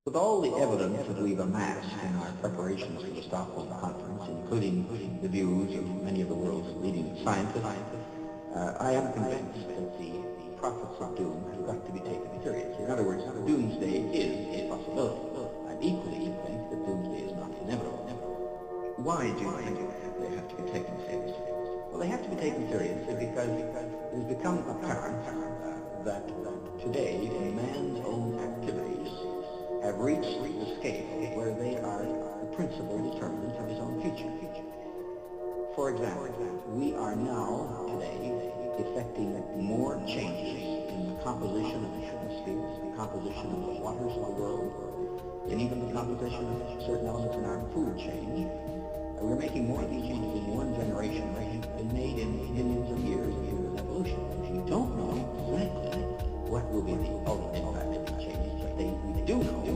With all the evidence that we've amassed in our preparations for the Stockholm Conference, including the views of many of the world's leading scientists, I am convinced that the prophets of doom have got to be taken seriously. In other words, doomsday is a possibility. I'm equally convinced that doomsday is not inevitable. Why do you think they have to be taken seriously? Well, they have to be taken seriously because it has become apparent that today man's own activities have reached the scale where they are the principal determinants of his own future. For example, we are now today effecting more changes in the composition of the atmosphere, the composition of the waters of the world, and even the composition of certain elements in our food chain. We're making more of these changes in one generation than have been made in millions of years of human evolution. We don't know exactly what will be the ultimate impact of these changes, but we do know